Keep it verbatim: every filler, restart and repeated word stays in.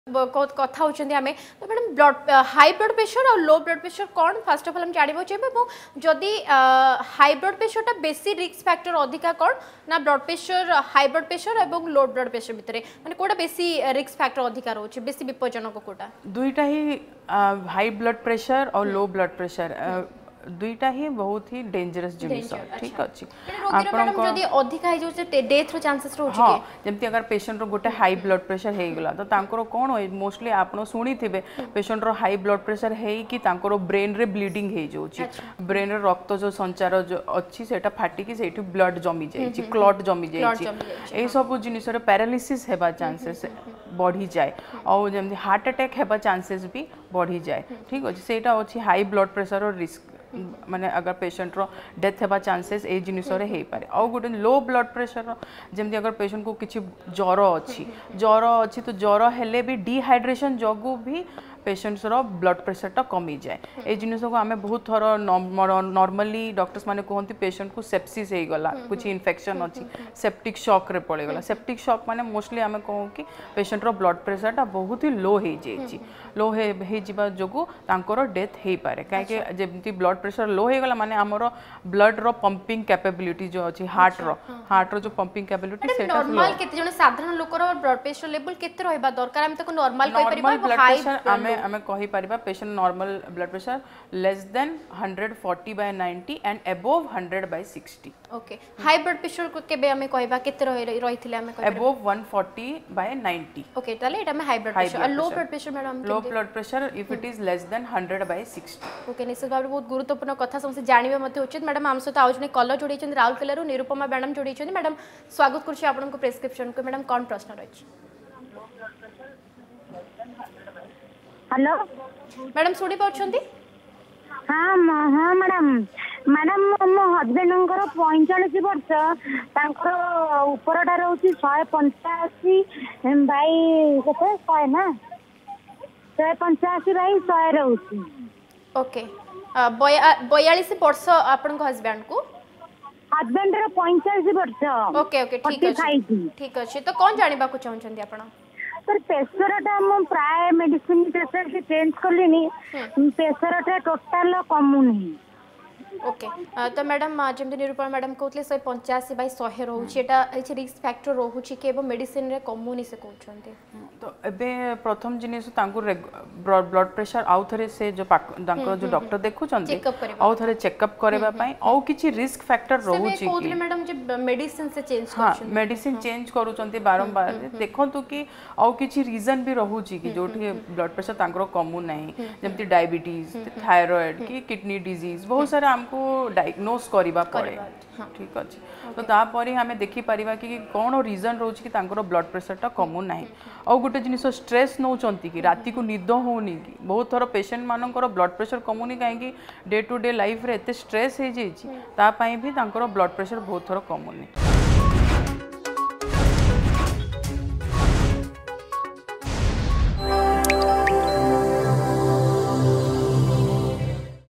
कथा होचंदी आमे तो madam blood high blood pressure और लो ब्लड प्रेशर कौन फर्स्ट ऑफ ऑल हम जानबो चाहिए जदि हाई ब्लड प्रेशर टा बेसी रिस्क फैक्टर अधिका कौन ना blood pressure high blood pressure एवं लो ब्लड प्रेशर भितर माने कोडा बेसी रिस्क फैक्टर अधिका रहउछि बेसी विपज्जनक कोडा दुईटा ही हाई ब्लड प्रेशर और लो ब्लड प्रेशर दुईटा ही बहुत ही डेंजरस जिनिस ठीक अछि आपन को जदी अधिक है जो डेथ रो चांसेस रहउछि हां जेमति अगर पेशेंट रो गोटे हाई ब्लड प्रेशर हे गेला तो तांकर कोन होय मोस्टली आपन सुनी थिबे पेशेंट रो हाई ब्लड प्रेशर हे कि तांकर ब्रेन रे ब्लीडिंग हे जोछि ब्रेन रे रक्त जो संचार जो अछि सेटा फाटी कि सेठी ब्लड जमी जाय छि क्लॉट जमी जाय छि ए सब जिनिस रे पैरालिसिस हेबा चांसेस बढ़ी जाए और जेमति हार्ट अटैक हेबा चांसेस भी बढ़ी जाए ठीक अछि सेटा अछि हाई ब्लड प्रेशर रो रिस्क माने अगर पेशेंट रो डेथ हेबा चांसेस ए जिनिस रे हे पारे और गोटे लो ब्लड प्रेशर जेमति अगर पेशेंट को किछि ज्वर अछि ज्वर अछि तो ज्वर हेले भी डिहाइड्रेशन जगु भी पेशेंट्स रो ब्लड प्रेशर टा कमी जाए ए जिनिस को आमे बहुत थर नॉर्मली डॉक्टर्स माने कहंती पेशेंट को सेप्सिस हे गला कुछ इन्फेक्शन अछि सेप्टिक शॉक रे पड़े गला सेप्टिक शॉक माने मोस्टली आमे कहू कि पेशेंट रो ब्लड प्रेशर टा बहुत ही लो हे जेछि लो हे हे जिबा जगु तांकर डेथ हे पारे काहे के जेमति ब्लड प्रेशर लो हे गला माने हमरो ब्लड रो पंपिंग कैपेबिलिटी जो अछि हार्ट रो हार्ट रो जो पंपिंग कैपेबिलिटी सेटा नॉर्मल केते जने साधारण लोक रो ब्लड प्रेशर लेवल केते रहबा दरकार हम तको नॉर्मल कहि परिबा हाई हमें हमें कहि परिबा patient normal blood pressure less than one forty by ninety and above one hundred by sixty okay high blood pressure को केबे हमें कहबा केते रहि रहिथिले हमें कहबा above one forty by ninety okay ताले एटा में हाई ब्लड प्रेशर और low blood pressure madam low blood pressure if it is less than one hundred by sixty okay निश्चित भाबरे बहुत गुरुत्वपूर्ण कथा समसे जानिबे मते उचित मैडम हम सहित आउजने कलर जोड़ी छन राउरकेला रु निरुपमा मैडम जोड़ी छन मैडम स्वागत करछि आपन को प्रेस्क्रिप्शन को मैडम कोन प्रश्न रहि हेलो मैडम सुनी पाउछंती हाँ हाँ मैडम मैडम मो हजबैंड पैंचाश वर्ष तांकर उपरटा रोची शहे पंचाशी बाई केते शहे ना शहे पंचाशी बाई शहे रोची ओके बयालीस वर्ष आपन को हजबैंड को हजबैंड रो पैंचाश वर्ष ओके ओके ठीक अछि ठीक अछि तो कोन जानिबा को चाहछंती आपन सर प्रेशर टा हम प्राय मेडिसिन प्रेशर के चेंज करलिनी प्रेशर टा टोटल कमुनी ओके तो मैडम जमते निरूपण मैडम कहते शहे पंचाशी बै शहे रोचे एटा रिस्क फैक्टर रोचे कि मेडिसिन रे कमुनी से कहते तो एबे प्रथम जिनिस तांको ब्लड प्रेशर आउ थरे से जो तांको जो डॉक्टर देखु चंती आउ थरे चेकअप करबा पई आउ किछि रिस्क फैक्टर रोचे कि कहते मैडम जे मेडिसिन से चेंज हां मेडिसिन चेंज करू चंती बारंबार देखंतु कि आउ किछि रीजन भी रहउची कि जोठी ब्लड प्रेशर तांको कमु नाही जेमति डायबिटीज थायराइड कि किडनी डिजीज बहुत सारा हमको डायग्नोस करिबा पड़े ठीक अछि तो तापरी हमें देखि परिबा कि कोन रीजन रोच कि तांकर ब्लड प्रेशर टा कमु नाही और गोटे जिनिस स्ट्रेस नौ चंती कि राती को निद होनी कि बहुत थर पेशेंट मानकर ब्लड प्रेशर कमुनी कहीं डे टू डे लाइफ रे एते स्ट्रेस हे जे ता पई भी तांकर ब्लड प्रेशर बहुत थर कमुनी।